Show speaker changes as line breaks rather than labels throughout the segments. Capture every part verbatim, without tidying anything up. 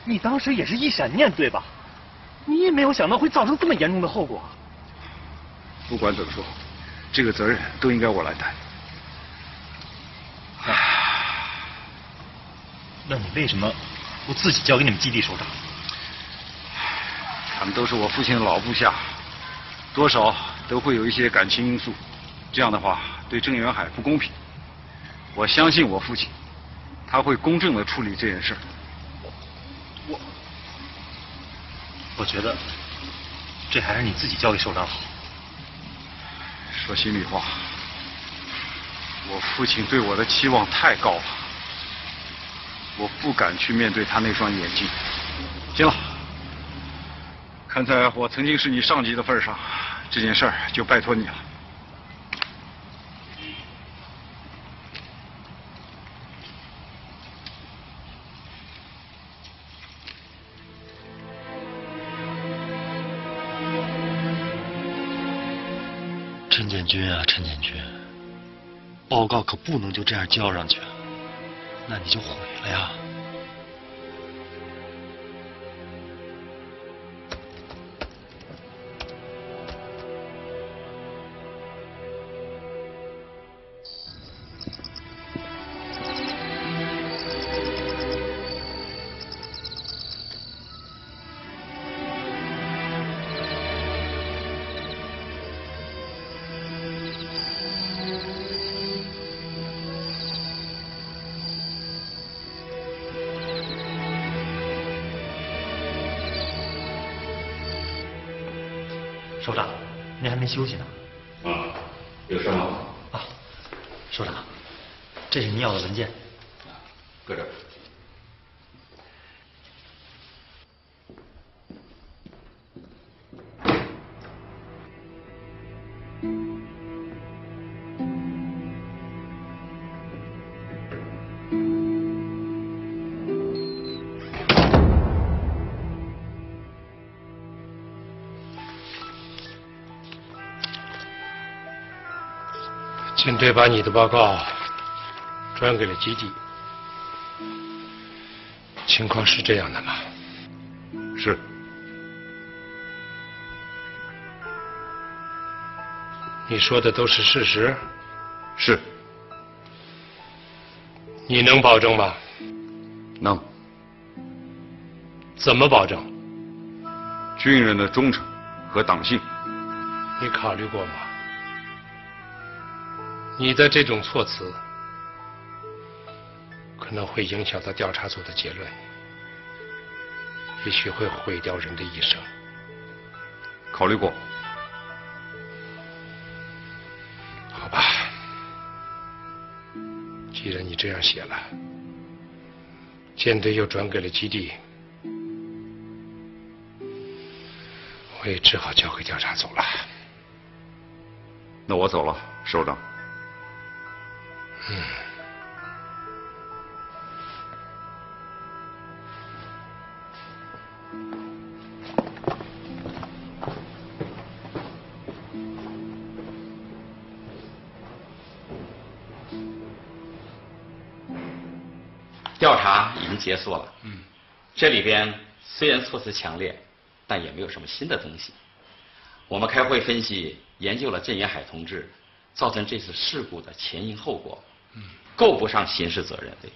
你当时也是一闪念，对吧？你也没有想到会造成这么严重的后果。
不管怎么说，这个责任都应该我来担。
那你为什么不自己交给你们基地首长？
他们都是我父亲的老部下，多少都会有一些感情因素，这样的话对郑元海不公平。我相信我父亲，他会公正地处理这件事。
我我觉得这还是你自己交给首长好。
说心里话，我父亲对我的期望太高了，我不敢去面对他那双眼睛。行了，看在我曾经是你上级的份上，这件事儿就拜托你了。
陈建军啊，陈建军，报告可不能就这样交上去，那你就毁了呀。
首长，您还没休息呢。
啊，有事吗？
啊，首长，这是您要的文件。
搁这儿。
舰队把你的报告转给了基地，情况是这样的吗？
是。
你说的都是事实？
是。
你能保证吗？
能。
怎么保证？
军人的忠诚和党性。
你考虑过吗？你的这种措辞可能会影响到调查组的结论，也许会毁掉人的一生。
考虑过。
好吧，既然你这样写了，舰队又转给了基地，我也只好交给调查组了。
那我走了，首长。
嗯。
调查已经结束了。
嗯。
这里边虽然措辞强烈，但也没有什么新的东西。我们开会分析研究了郑元海同志造成这次事故的前因后果。
嗯。
够不上刑事责任的。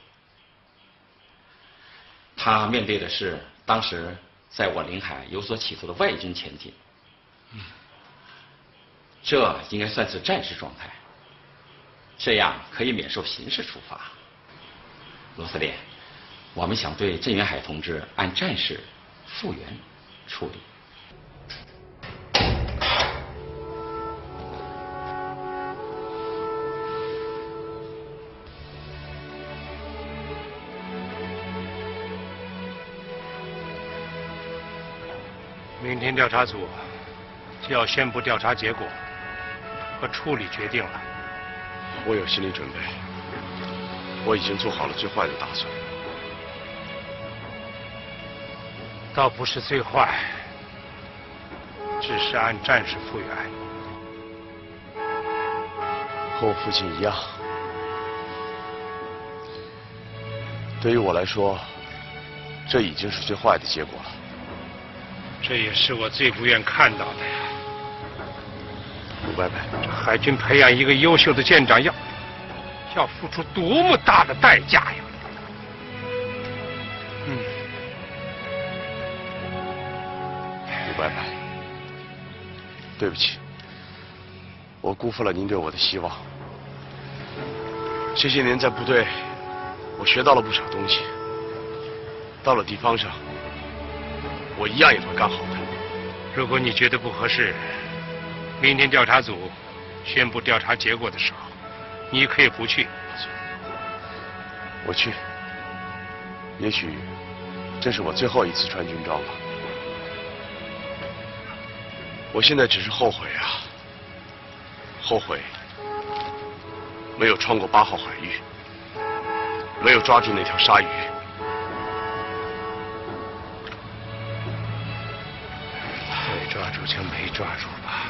他面对的是当时在我领海有所企图的外军潜艇。
嗯。
这应该算是战时状态，这样可以免受刑事处罚。罗司令，我们想对郑元海同志按战事复原处理。
明天调查组就要宣布调查结果和处理决定了。
我有心理准备，我已经做好了最坏的打算。
倒不是最坏，只是按战事复原。
和我父亲一样，对于我来说， 这已经是最坏的结果了。
这也是我最不愿看到的呀。
鲁伯伯，
这海军培养一个优秀的舰长要要付出多么大的代价呀！嗯，
鲁伯伯，对不起，我辜负了您对我的希望。这些年在部队，我学到了不少东西。到了地方上，我一样也会干好的。
如果你觉得不合适，明天调查组宣布调查结果的时候，你可以不去。
我去。也许这是我最后一次穿军装了。我现在只是后悔啊，后悔没有穿过八号海域，没有抓住那条鲨鱼。
没抓住就没抓住吧。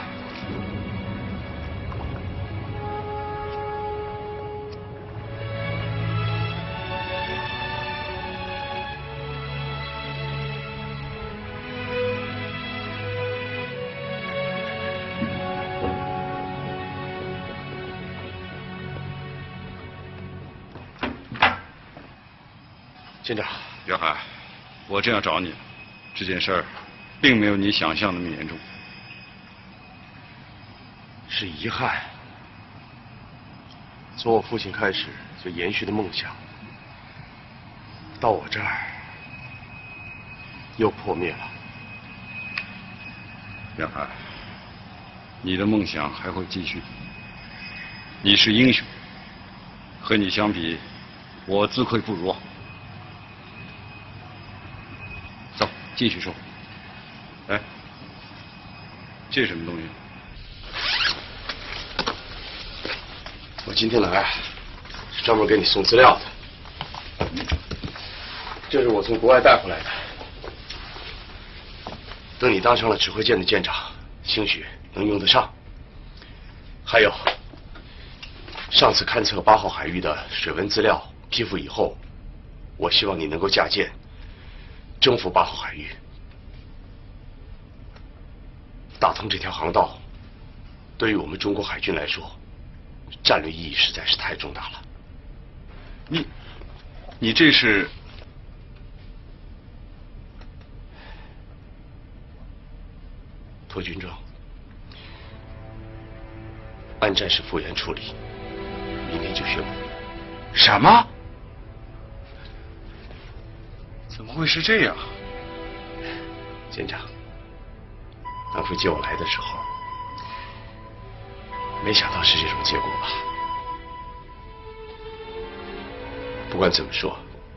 舰长，
袁海，我正要找你，这件事儿并没有你想象那么严重。
是遗憾。从我父亲开始就延续的梦想，到我这儿又破灭了。
袁海，你的梦想还会继续。你是英雄，和你相比，我自愧不如。走，继续说。哎，这是什么东西？
我今天来是专门给你送资料的，这是我从国外带回来的。等你当上了指挥舰的舰长，兴许能用得上。还有，上次勘测八号海域的水文资料批复以后，我希望你能够驾舰征服八号海域。打通这条航道，对于我们中国海军来说，战略意义实在是太重大了。
你，你这是？
脱军装，按战时复员处理，明天就宣布。
什么？怎么会是这样？
舰长，当初接我来的时候，没想到是这种结果吧？不管怎么说，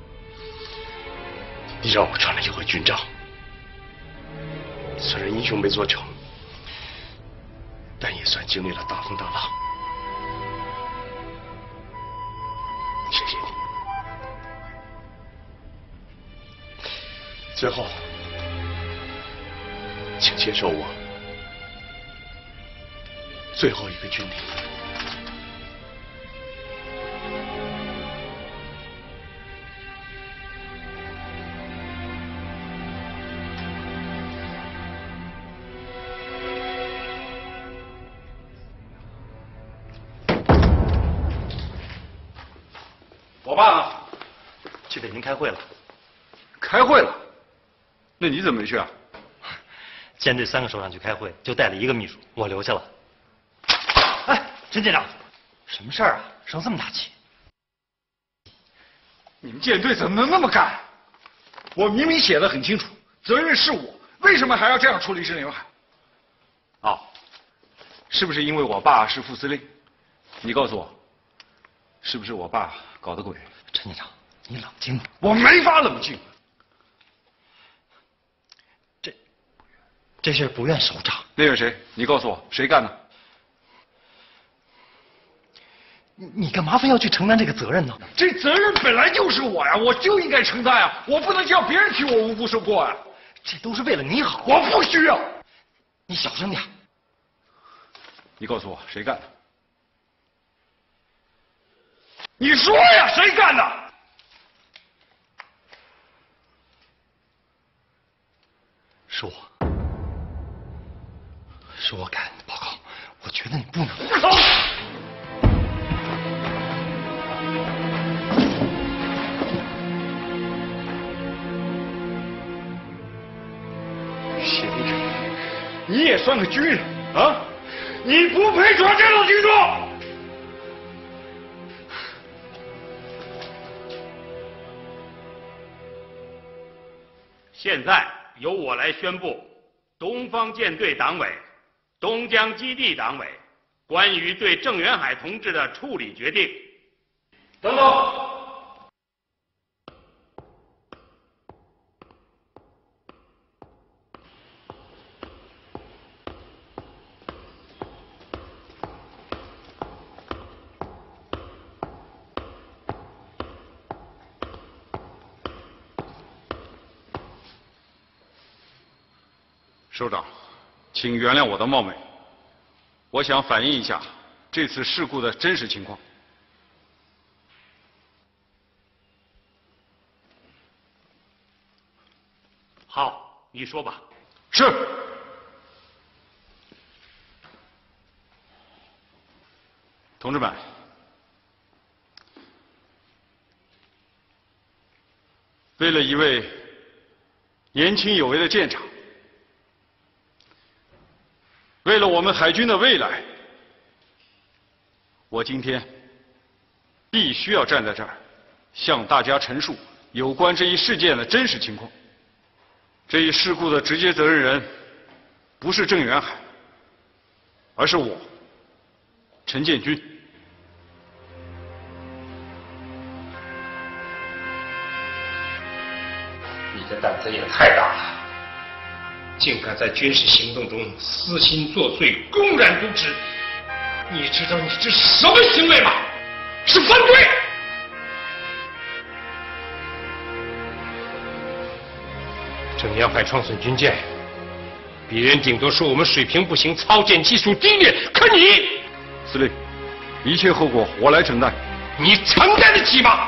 你让我穿了一回军章，虽然英雄没做成，但也算经历了大风大浪。谢谢你。最后，请接受我最后一个军礼。
我爸呢？
去北京开会了。
开会了？那你怎么没去啊？
舰队三个首长去开会，就带了一个秘书，我留下了。哎，陈舰长，什么事儿啊？生这么大气？
你们舰队怎么能那么干？我明明写的很清楚，责任是我，为什么还要这样处理郑刘海？哦，是不是因为我爸是副司令？你告诉我，是不是我爸搞的鬼？
陈舰长，你冷静。
我没法冷静。
这这事不怨首长。
那个谁，你告诉我谁干的？
你你干嘛非要去承担这个责任呢？
这责任本来就是我呀，我就应该承担呀，我不能叫别人替我无辜受过呀。
这都是为了你好。
我不需要。
你小声点。
你告诉我谁干的？你说呀，谁干的？ 你也算个军人啊？你不配穿这种军装。
现在由我来宣布东方舰队党委、东江基地党委关于对郑元海同志的处理决定。
等等。首长，请原谅我的冒昧，我想反映一下这次事故的真实情况。
好，你说吧。
是。同志们，为了一位年轻有为的舰长，为了我们海军的未来，我今天必须要站在这儿，向大家陈述有关这一事件的真实情况。这一事故的直接责任人不是郑元海，而是我，陈建军。
你的胆子也太大了，竟敢在军事行动中私心作祟，公然渎职！你知道你这是什么行为吗？是犯罪！郑元海创损军舰，别人顶多说我们水平不行，操舰技术低劣，可你，
司令，一切后果我来承担。
你承担得起吗？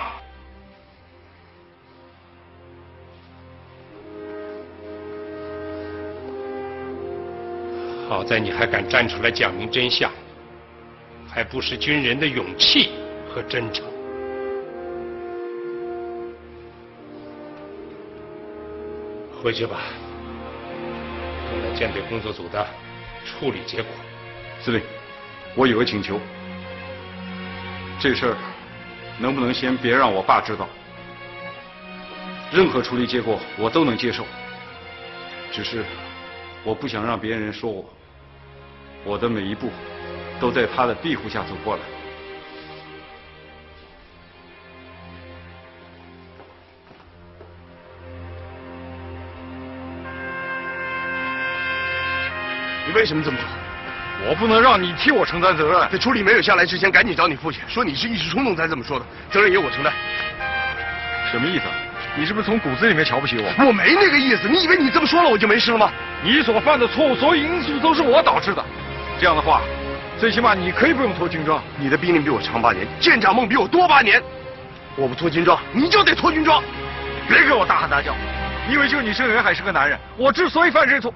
好在你还敢站出来讲明真相，还不失军人的勇气和真诚。回去吧，等待舰队工作组的处理结果。
司令，我有个请求，这事儿能不能先别让我爸知道？任何处理结果我都能接受，只是我不想让别人说我，我的每一步都在他的庇护下走过来。
你为什么这么做？
我不能让你替我承担责任。
在处理没有下来之前，赶紧找你父亲，说你是一时冲动才这么说的，责任由我承担。
什么意思？你是不是从骨子里面瞧不起我？
我没那个意思，你以为你这么说了我就没事了吗？
你所犯的错误，所有因素都是我导致的。这样的话，最起码你可以不用脱军装。
你的兵龄比我长八年，舰长梦比我多八年，我不脱军装，你就得脱军装。
别给我大喊大叫！你以为就你郑元海是个男人？我之所以犯这错，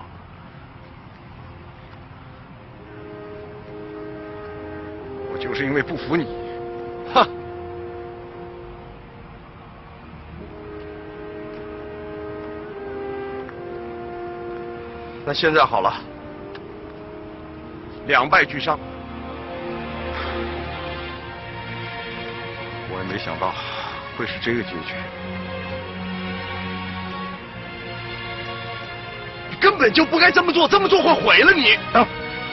我就是因为不服你。哼！
那现在好了，两败俱伤。
我也没想到会是这个结局。
你根本就不该这么做，这么做会毁了你。
等，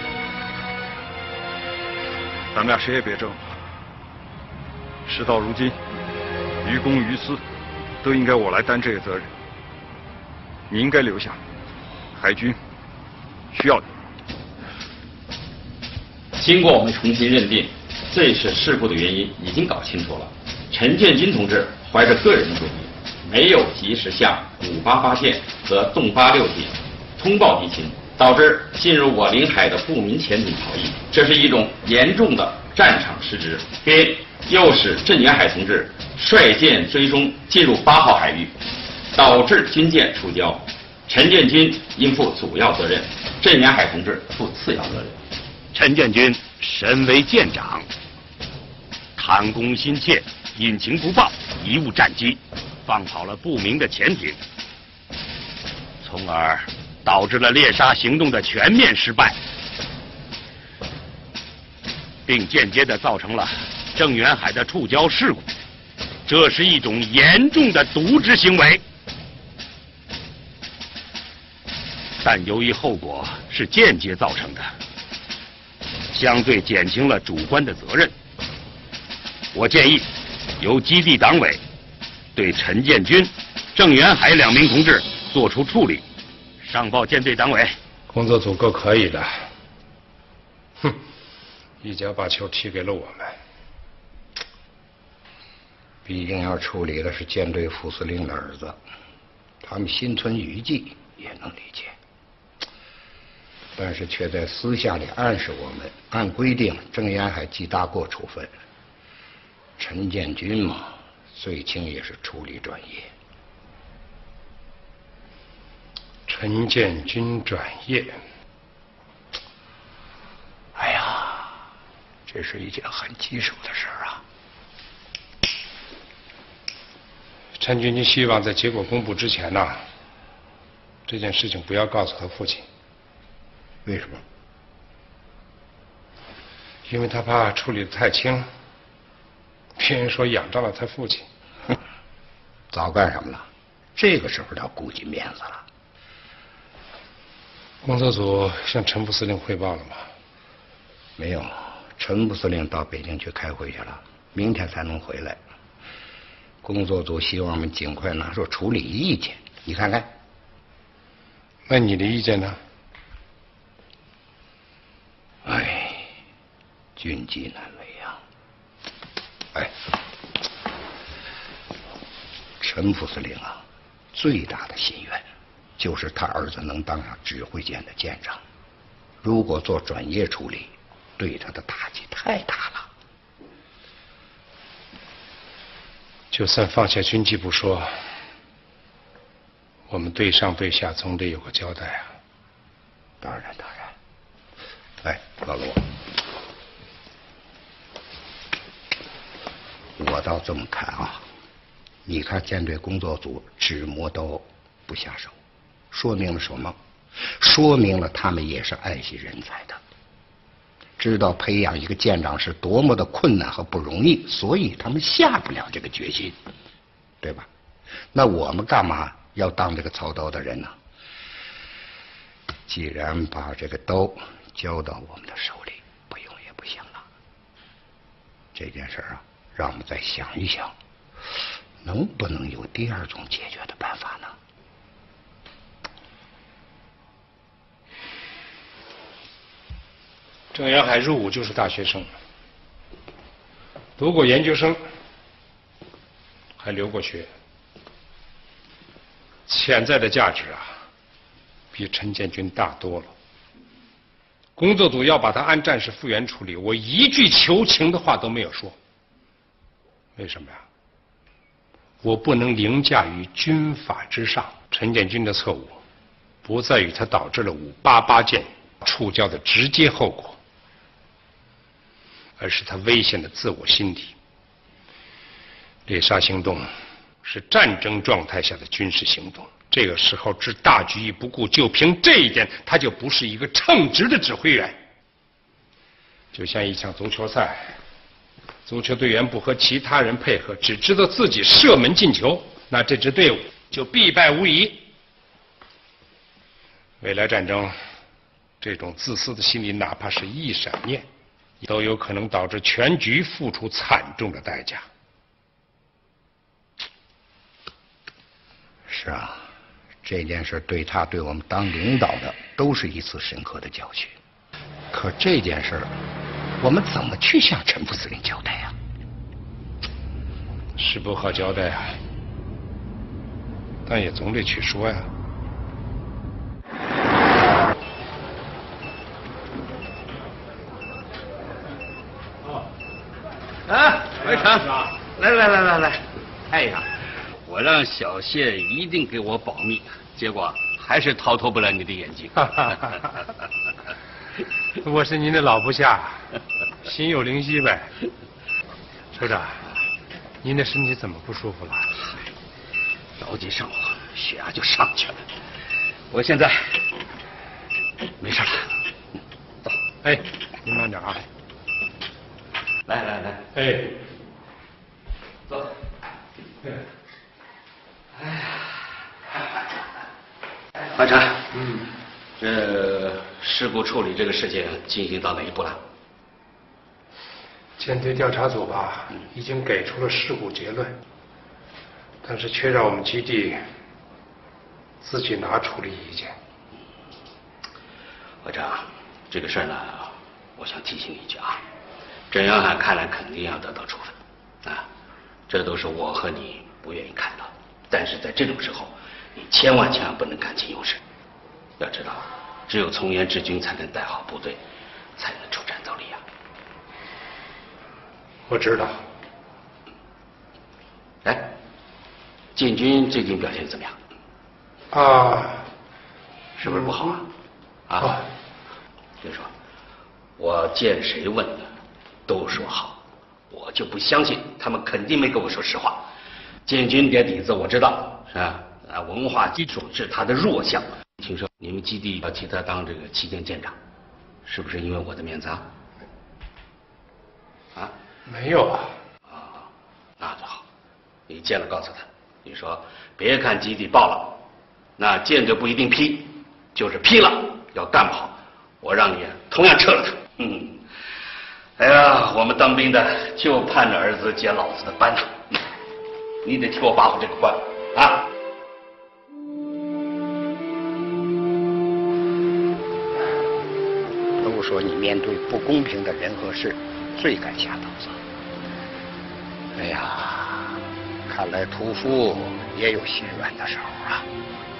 咱们俩谁也别争了。事到如今，于公于私，都应该我来担这个责任。你应该留下，海军需要你。
经过我们重新认定，这次事故的原因已经搞清楚了。陈建军同志怀着个人的目的，没有及时向五八发舰和洞八六艇通报敌情，导致进入我领海的不明潜艇逃逸，这是一种严重的战场失职，并诱使郑元海同志率舰追踪进入八号海域，导致军舰触礁。陈建军应负主要责任，郑元海同志负次要责任。
陈建军身为舰长，贪功心切，隐情不报，贻误战机，放跑了不明的潜艇，从而导致了猎杀行动的全面失败，并间接地造成了郑元海的触礁事故。这是一种严重的渎职行为。但由于后果是间接造成的，相对减轻了主观的责任。我建议由基地党委对陈建军、郑元海两名同志作出处理，上报舰队党委。
工作组够可以的，哼，一脚把球踢给了我们。
毕竟要处理的是舰队副司令的儿子，他们心存余悸也能理解，但是却在私下里暗示我们，按规定郑元海记大过处分，陈建军嘛，最轻也是处理转业。
陈建军转业，
哎呀，这是一件很棘手的事儿啊。
陈建军希望在结果公布之前呢，这件事情不要告诉他父亲。
为什么？
因为他怕处理的太轻，别人说仰仗了他父亲。
哼，早干什么了？这个时候要顾及面子了。
工作组向陈副司令汇报了吗？
没有，陈副司令到北京去开会去了，明天才能回来。工作组希望我们尽快拿出处理意见，你看看。
那你的意见呢？
哎，军机难为啊！哎，陈副司令啊，最大的心愿就是他儿子能当上指挥舰的舰长。如果做转业处理，对他的打击太大了。
就算放下军纪不说，我们对上对下总得有个交代啊。
当然当然。哎，老罗，我倒这么看啊，你看舰队工作组只磨刀不下手，说明了什么？说明了他们也是爱惜人才的，知道培养一个舰长是多么的困难和不容易，所以他们下不了这个决心，对吧？那我们干嘛要当这个操刀的人呢？既然把这个刀交到我们的手里，不用也不行了。这件事啊，让我们再想一想，能不能有第二种解决的办法呢？
郑元海入伍就是大学生，读过研究生，还留过学，潜在的价值啊，比陈建军大多了。工作组要把他按战士复员处理，我一句求情的话都没有说。为什么呀？我不能凌驾于军法之上。陈建军的错误，不在于他导致了五八八舰触礁的直接后果，而是他危险的自我心理。猎杀行动是战争状态下的军事行动，这个时候置大局于不顾，就凭这一点，他就不是一个称职的指挥员。就像一场足球赛，足球队员不和其他人配合，只知道自己射门进球，那这支队伍就必败无疑。未来战争，这种自私的心理，哪怕是一闪念，都有可能导致全局付出惨重的代价。
是啊，这件事对他对我们当领导的都是一次深刻的教训。可这件事我们怎么去向陈副司令交代呀？
是不好交代啊，但也总得去说呀。
啊，围城，来来来来来，哎呀，我让小谢一定给我保密，结果还是逃脱不了你的眼睛。
我是您的老部下，心有灵犀呗。首长，您的身体怎么不舒服了？
着急上火，血压就上去了。 我现在没事了。走。
哎，您慢点啊。
来来来，
哎，
走。哎呀，班长，嗯，这事故处理这个事情进行到哪一步了？
舰队调查组吧，已经给出了事故结论，但是却让我们基地自己拿处理意见。
班长，这个事儿呢，我想提醒你一句啊，郑阳海看来肯定要得到处分，啊，这都是我和你不愿意看到。但是在这种时候，你千万千万不能感情用事。要知道，只有从严治军，才能带好部队，才能出战斗力啊。
我知道。
哎，建军最近表现怎么样？
啊，
是不是不好啊？啊，
啊
听说，我见谁问的，都说好，我就不相信他们肯定没跟我说实话。建军点底子我知道，是吧？啊，文化基础是他的弱项。听说你们基地要替他当这个旗舰舰长，是不是因为我的面子啊？啊？
没有啊。
啊，那就好。你见了告诉他，你说别看基地爆了，那舰队不一定批，就是批了要干不好，我让你同样撤了他。嗯。哎呀，我们当兵的就盼着儿子接老子的班呐。你得替我把握这个关啊！
都说你面对不公平的人和事，最敢下刀子。哎呀，看来屠夫也有心软的时候啊。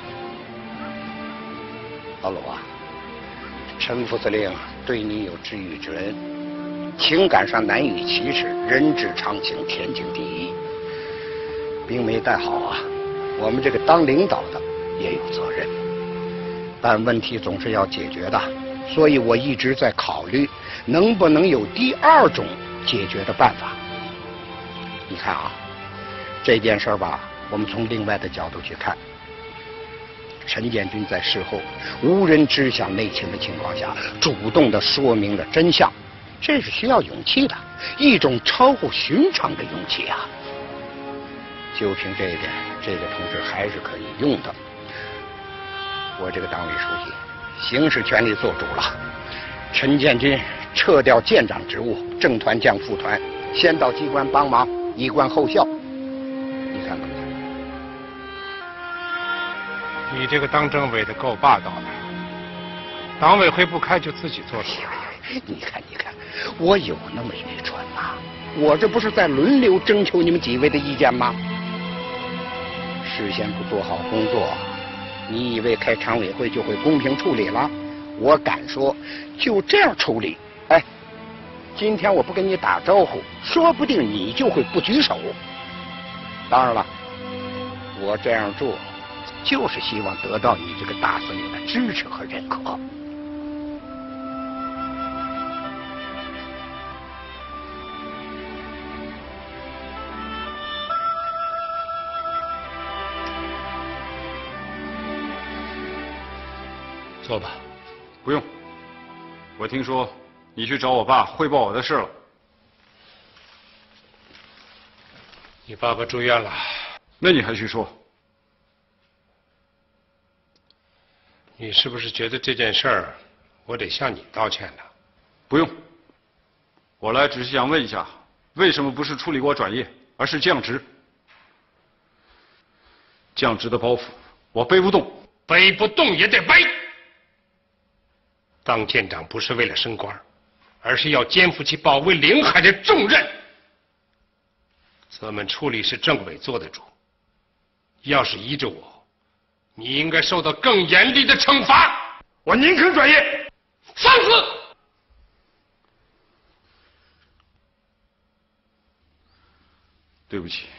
老鲁啊，陈副司令对你有知遇之恩，情感上难以启齿，人之常情，天经地义。兵没带好啊，我们这个当领导的也有责任，但问题总是要解决的，所以我一直在考虑能不能有第二种解决的办法。你看啊，这件事儿吧，我们从另外的角度去看，陈建军在事后无人知晓内情的情况下，主动的说明了真相，这是需要勇气的，一种超乎寻常的勇气啊。就凭这一点，这个同志还是可以用的。我这个党委书记行使权力做主了，陈建军撤掉舰长职务，正团降副团，先到机关帮忙，以观后效。你看怎么样？
你这个当政委的够霸道的，党委会不开就自己做主。
你看，你看，我有那么愚蠢吗？我这不是在轮流征求你们几位的意见吗？事先不做好工作，你以为开常委会就会公平处理了？我敢说，就这样处理，哎，今天我不跟你打招呼，说不定你就会不举手。当然了，我这样做，就是希望得到你这个大司令的支持和认可。
坐吧。
不用，我听说你去找我爸汇报我的事了。
你爸爸住院了，
那你还去说？
你是不是觉得这件事儿我得向你道歉呢？
不用，我来只是想问一下，为什么不是处理我转业，而是降职？降职的包袱我背不动，
背不动也得背。当舰长不是为了升官，而是要肩负起保卫领海的重任。这门处理是政委做的主，要是依着我，你应该受到更严厉的惩罚。我宁肯转业。放肆！
对不起，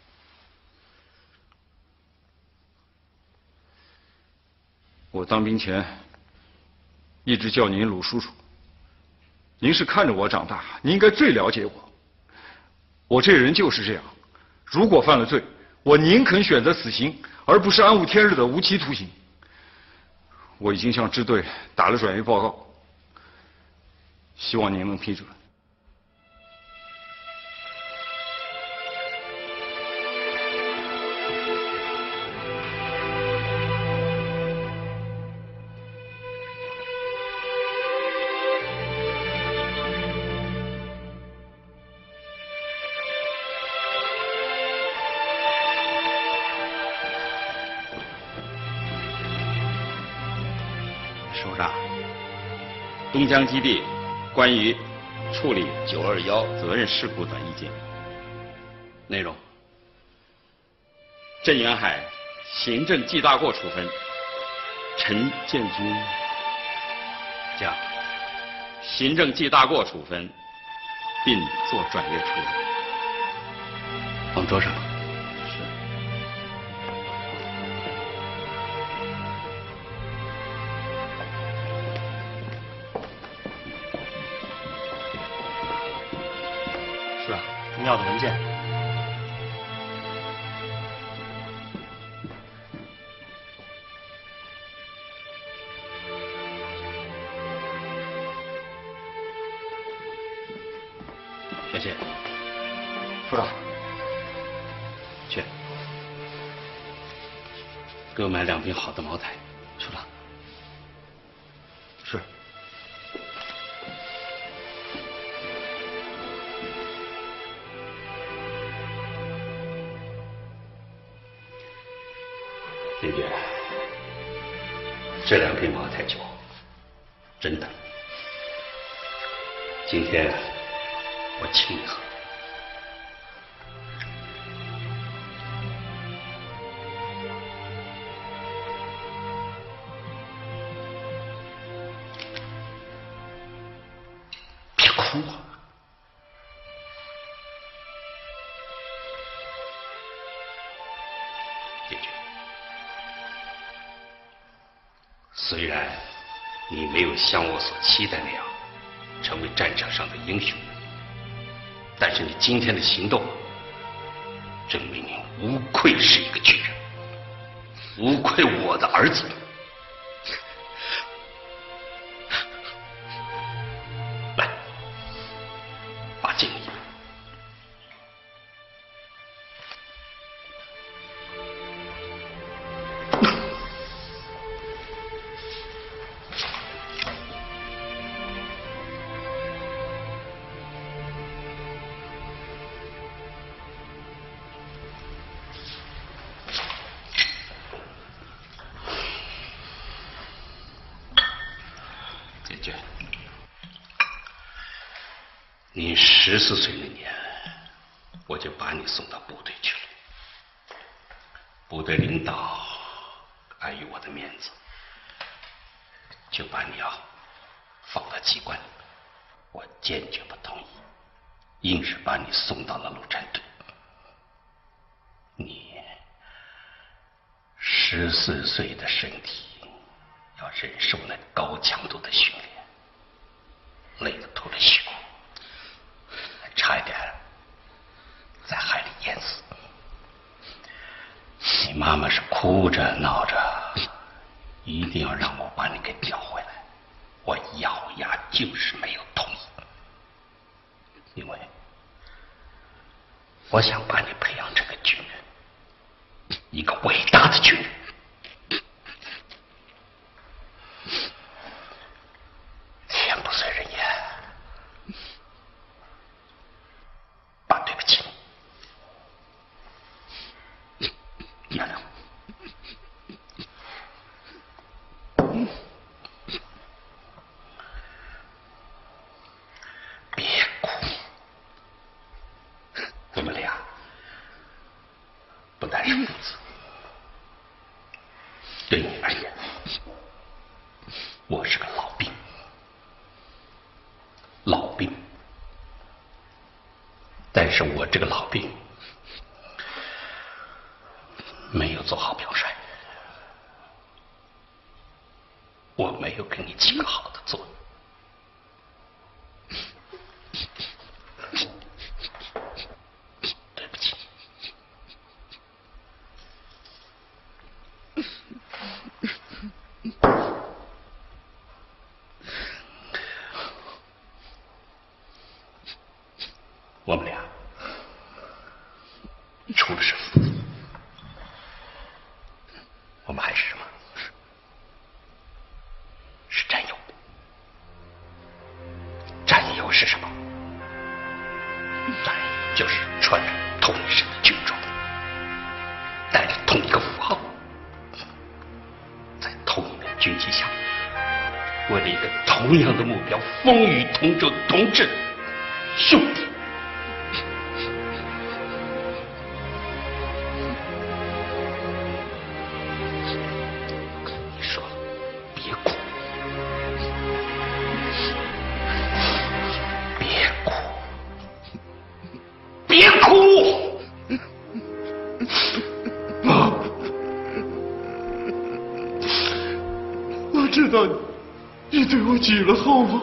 我当兵前一直叫您鲁叔叔，您是看着我长大，您应该最了解我。我这人就是这样，如果犯了罪，我宁肯选择死刑，而不是安无天日的无期徒刑。 我已经向支队打了转移报告，希望您能批准。
首长，东江基地关于处理九二幺责任事故的意见。内容：郑元海行政记大过处分，陈建军将行政记大过处分，并做转业处理。
放桌上。
是啊，重要的文件。
小谢，
处长，
去，给我买两瓶好的茅台。
处长。
是。林娟，这两瓶茅台酒，真的，今天我请你喝。别哭啊！林娟。虽然你没有像我所期待那样成为战场上的英雄，但是你今天的行动证明你无愧是一个军人，无愧我的儿子。来，把敬礼。你十四岁那年，我就把你送到部队去了。部队领导碍于我的面子，就把你要放到机关里，我坚决不同意，硬是把你送到了陆战队。你十四岁的身体要忍受那高强度的训练，累得吐了血。差一点在海里淹死。你妈妈是哭着闹着，一定要让我把你给调回来，我咬牙就是没有同意，因为我想把你培养成个军人，一个伟大的军人。天不遂人言。爸，对不起，原谅我。别哭，我们俩不但是父子，对你而言，我是个老兵，老兵。但是我这个老兵没有做好表率，我没有给你起个好的作用，对不起。 出了什么？我们还是什么？是战友。战友是什么？战友就是穿着同一身的军装，带着同一个符号，在同一面军旗下，为了一个同样的目标，风雨同舟的同志兄弟。你说，别哭，别哭，别哭！
妈，我知道你对我起了后望，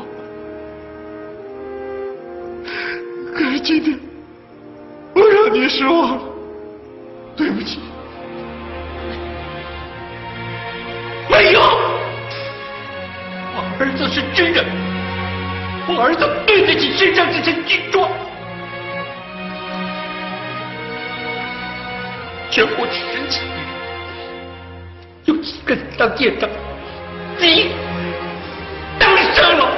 可是今天我让你失望了，对不起。
没有，我儿子是军人，我儿子对得起身上这身军装。全国只剩几个人，有几个人当舰长？你当上了。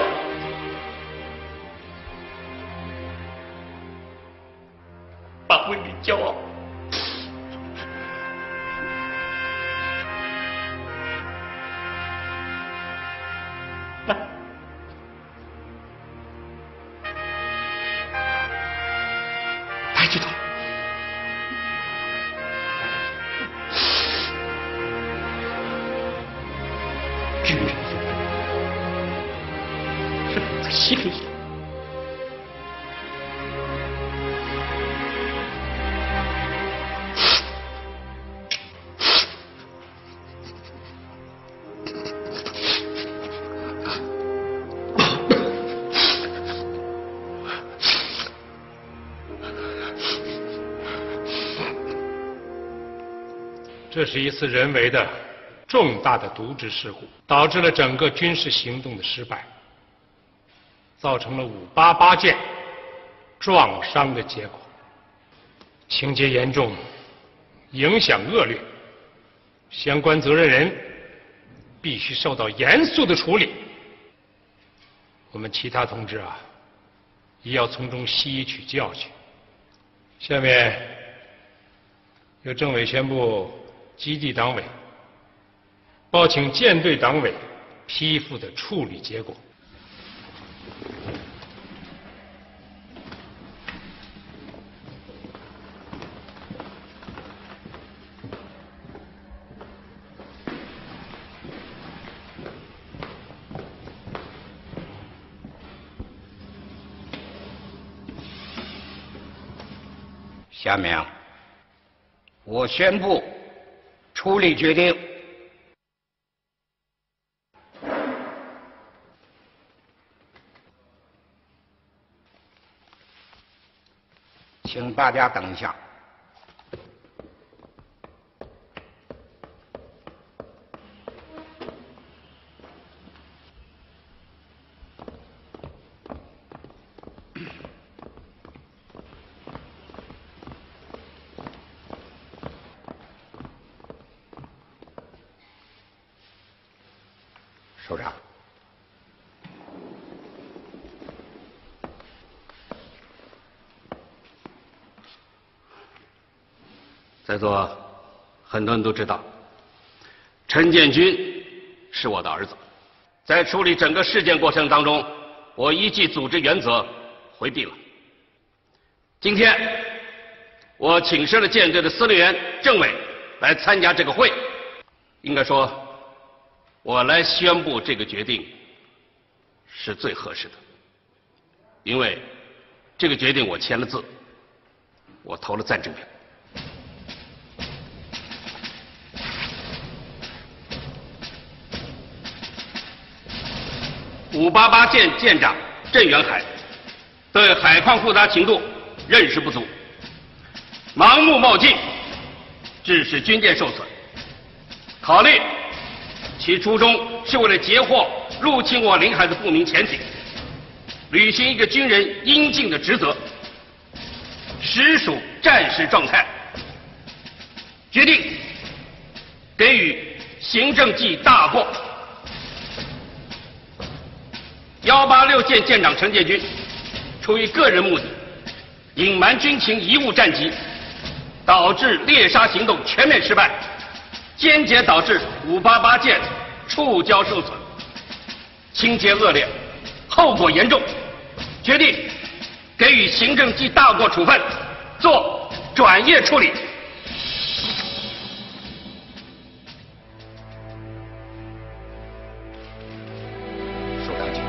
爸为你骄傲。来，抬起头。军人是放在心里。
这是一次人为的重大的渎职事故，导致了整个军事行动的失败，造成了五八八舰撞伤的结果，情节严重，影响恶劣，相关责任人必须受到严肃的处理。我们其他同志啊，也要从中吸取教训。下面由政委宣布基地党委报请舰队党委批复的处理结果。
下面，我宣布处理决定。请大家等一下。首长，
在座很多人都知道，陈建军是我的儿子。在处理整个事件过程当中，我依据组织原则回避了。今天，我请示了舰队的司令员、政委来参加这个会，应该说，我来宣布这个决定是最合适的，因为这个决定我签了字，我投了赞成票。五八八舰舰长郑元海对海况复杂程度认识不足，盲目冒进，致使军舰受损。考虑其初衷是为了截获入侵我领海的不明潜艇，履行一个军人应尽的职责，实属战时状态，
决定给予行政记大过。幺八六舰舰长陈建军出于个人目的，隐瞒军情，贻误战机，导致猎杀行动全面失败，间接导致五八八舰触礁受损，情节恶劣，后果严重，决定给予行政记大过处分，做转业处理。
手拿紧。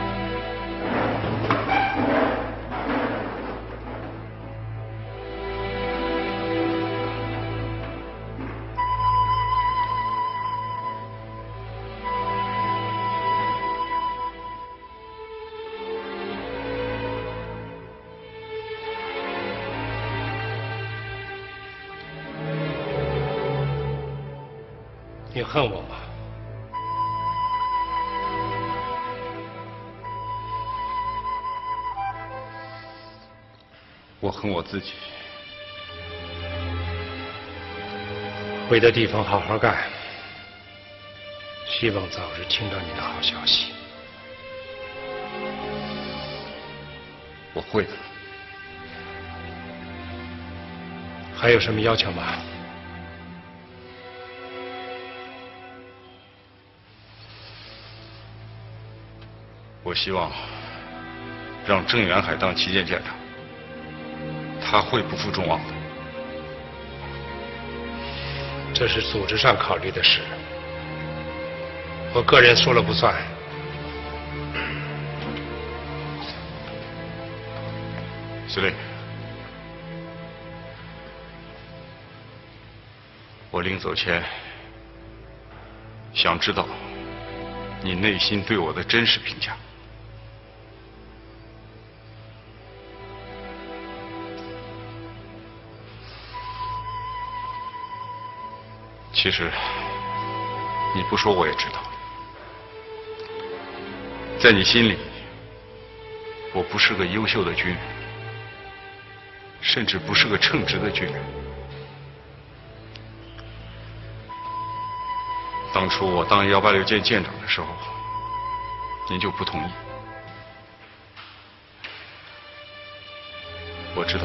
你恨我吗？
我恨我自己。
回的地方好好干，希望早日听到你的好消息。
我会的。
还有什么要求吗？
我希望让郑元海当旗舰舰长，他会不负众望的。
这是组织上考虑的事，我个人说了不算。
司令，我临走前想知道你内心对我的真实评价。其实你不说我也知道，在你心里，我不是个优秀的军人，甚至不是个称职的军人。当初我当幺八六舰舰长的时候，您就不同意。我知道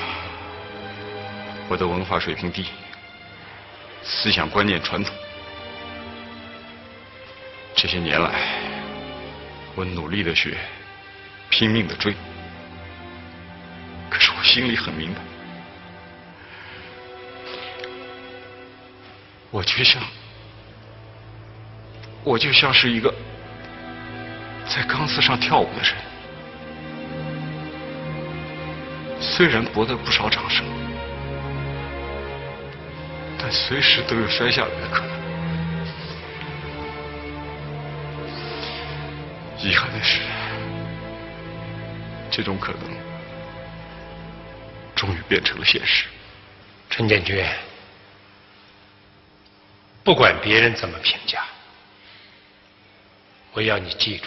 我的文化水平低，思想观念传统。这些年来，我努力的学，拼命的追。可是我心里很明白，我就像，我就像是一个在钢丝上跳舞的人，虽然博得不少掌声，但随时都有摔下来的可能。遗憾的是，这种可能终于变成了现实。
陈建军，不管别人怎么评价，我要你记住，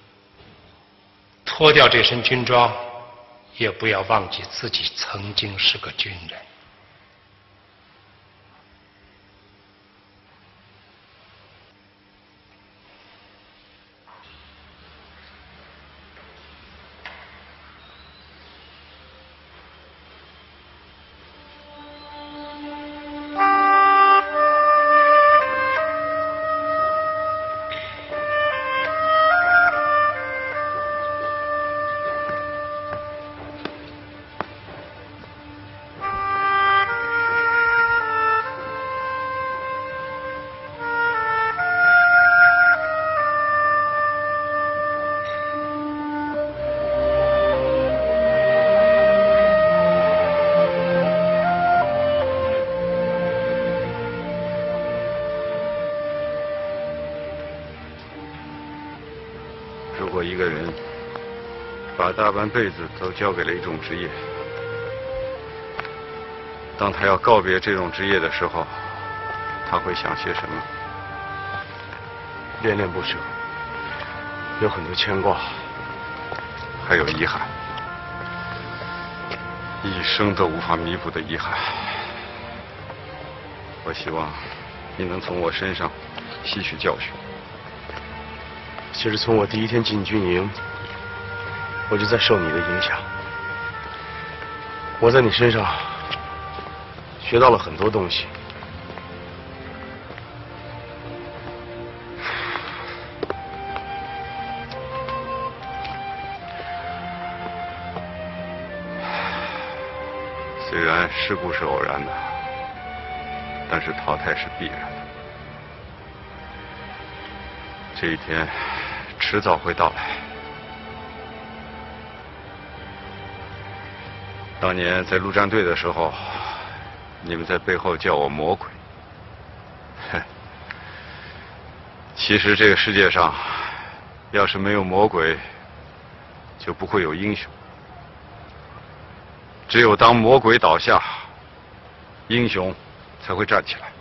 脱掉这身军装，也不要忘记自己曾经是个军人。
如果一个人把大半辈子都交给了一种职业，当他要告别这种职业的时候，他会想些什么？
恋恋不舍，有很多牵挂，
还有遗憾，一生都无法弥补的遗憾。 我希望你能从我身上吸取教训。
其实从我第一天进军营，我就在受你的影响。我在你身上学到了很多东西。
虽然事故是偶然的，但是淘汰是必然的。这一天迟早会到来。当年在陆战队的时候，你们在背后叫我魔鬼。哼，其实这个世界上，要是没有魔鬼，就不会有英雄。只有当魔鬼倒下，英雄才会站起来。